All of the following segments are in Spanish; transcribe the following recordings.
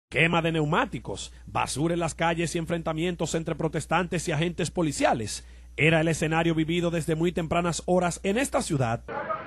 Quema de neumáticos, basura en las calles y enfrentamientos entre protestantes y agentes policiales era el escenario vivido desde muy tempranas horas en esta ciudad.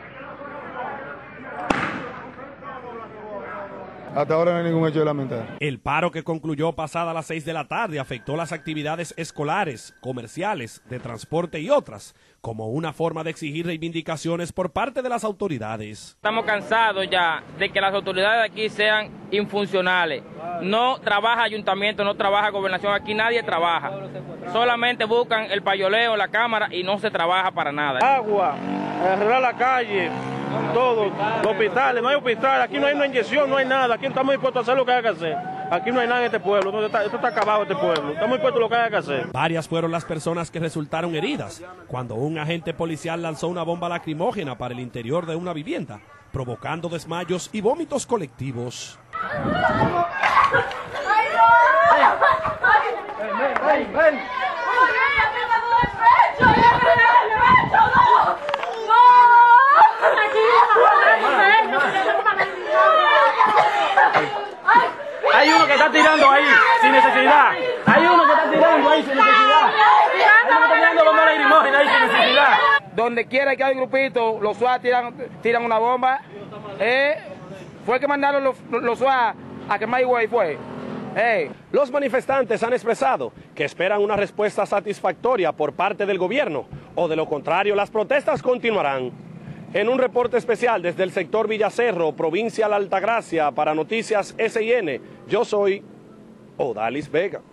Hasta ahora no hay ningún hecho de lamentar. El paro, que concluyó pasada las 6 de la tarde, afectó las actividades escolares, comerciales, de transporte y otras, como una forma de exigir reivindicaciones por parte de las autoridades. Estamos cansados ya de que las autoridades aquí sean infuncionales. No trabaja ayuntamiento, no trabaja gobernación, aquí nadie trabaja. Solamente buscan el payoleo, la cámara y no se trabaja para nada. Agua, arreglar la calle, todo, los hospitales, no hay hospital, aquí no hay una inyección, no hay nada, aquí estamos dispuestos a hacer lo que haya que hacer. Aquí no hay nada en este pueblo, esto está acabado este pueblo, estamos dispuestos a lo que haya que hacer. Varias fueron las personas que resultaron heridas cuando un agente policial lanzó una bomba lacrimógena para el interior de una vivienda, provocando desmayos y vómitos colectivos. Hay uno que está tirando ahí sin necesidad. Hay uno que está tirando ahí sin necesidad. Hay uno que está tirando bomba lacrimógena ahí sin necesidad. Donde quiera que haya un grupito, los SWAT tiran una bomba. Fue que mandaron los SWAT a quemar Higüey, fue. Los manifestantes han expresado que esperan una respuesta satisfactoria por parte del gobierno, o de lo contrario las protestas continuarán. En un reporte especial desde el sector Villacerro, provincia de la Altagracia, para Noticias SIN, yo soy Odalis Vega.